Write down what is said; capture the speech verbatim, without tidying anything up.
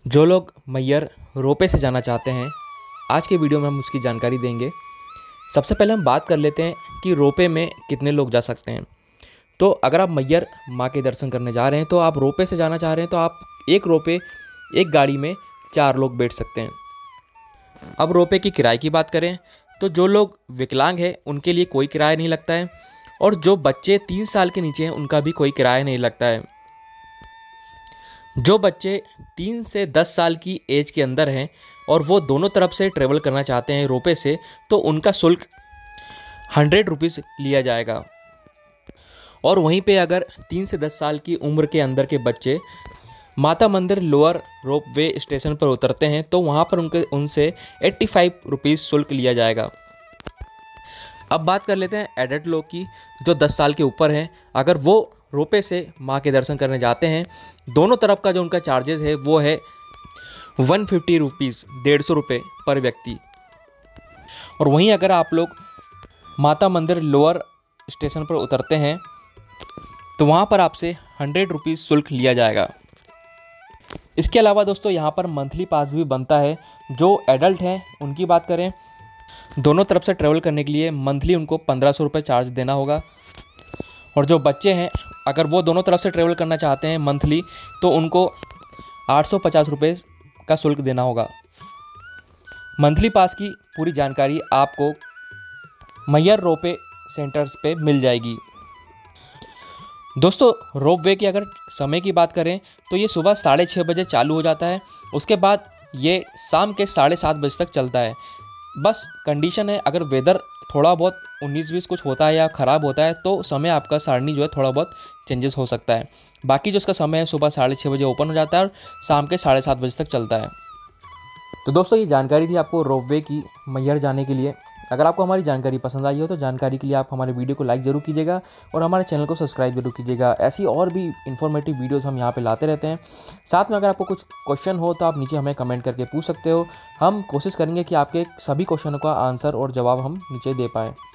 जो लोग मैहर रोपे से जाना चाहते हैं, आज के वीडियो में हम उसकी जानकारी देंगे। सबसे पहले हम बात कर लेते हैं कि रोपे में कितने लोग जा सकते हैं। तो अगर आप मैहर माँ के दर्शन करने जा रहे हैं, तो आप रोपे से जाना चाह रहे हैं, तो आप एक रोपे एक गाड़ी में चार लोग बैठ सकते हैं। अब रोपे की किराए की बात करें तो जो लोग विकलांग हैं उनके लिए कोई किराया नहीं लगता है, और जो बच्चे तीन साल के नीचे हैं उनका भी कोई किराया नहीं लगता है। जो बच्चे तीन से दस साल की एज के अंदर हैं और वो दोनों तरफ से ट्रेवल करना चाहते हैं रोपे से, तो उनका शुल्क हंड्रेड रुपीज़ लिया जाएगा। और वहीं पे अगर तीन से दस साल की उम्र के अंदर के बच्चे माता मंदिर लोअर रोप वे स्टेशन पर उतरते हैं, तो वहाँ पर उनके उनसे एट्टी फाइव रुपीज़ शुल्क लिया जाएगा। अब बात कर लेते हैं एडल्ट लोग की, जो दस साल के ऊपर हैं। अगर वो रोपे से माँ के दर्शन करने जाते हैं, दोनों तरफ का जो उनका चार्जेस है वो है वन फिफ्टी रुपीज़, डेढ़ सौ रुपये पर व्यक्ति। और वहीं अगर आप लोग माता मंदिर लोअर स्टेशन पर उतरते हैं तो वहाँ पर आपसे हंड्रेड रुपीज़ शुल्क लिया जाएगा। इसके अलावा दोस्तों यहाँ पर मंथली पास भी बनता है। जो एडल्ट हैं उनकी बात करें, दोनों तरफ से ट्रैवल करने के लिए मंथली उनको पंद्रह सौ रुपये चार्ज देना होगा। और जो बच्चे हैं, अगर वो दोनों तरफ से ट्रैवल करना चाहते हैं मंथली, तो उनको आठ सौ पचास रुपये का शुल्क देना होगा। मंथली पास की पूरी जानकारी आपको मैहर रोपे सेंटर्स पे मिल जाएगी। दोस्तों रोप वे की अगर समय की बात करें तो ये सुबह साढ़े छः बजे चालू हो जाता है, उसके बाद ये शाम के साढ़े सात बजे तक चलता है। बस कंडीशन है, अगर वेदर थोड़ा बहुत उन्नीस बीस कुछ होता है या ख़राब होता है तो समय आपका सारणी जो है थोड़ा बहुत चेंजेस हो सकता है। बाकी जो इसका समय है सुबह साढ़े छः बजे ओपन हो जाता है और शाम के साढ़े सात बजे तक चलता है। तो दोस्तों ये जानकारी थी आपको रोप वे की मैहर जाने के लिए। अगर आपको हमारी जानकारी पसंद आई हो तो जानकारी के लिए आप हमारे वीडियो को लाइक ज़रूर कीजिएगा और हमारे चैनल को सब्सक्राइब जरूर कीजिएगा। ऐसी और भी इन्फॉर्मेटिव वीडियोस हम यहाँ पे लाते रहते हैं। साथ में अगर आपको कुछ क्वेश्चन हो तो आप नीचे हमें कमेंट करके पूछ सकते हो। हम कोशिश करेंगे कि आपके सभी क्वेश्चनों का आंसर और जवाब हम नीचे दे पाएँ।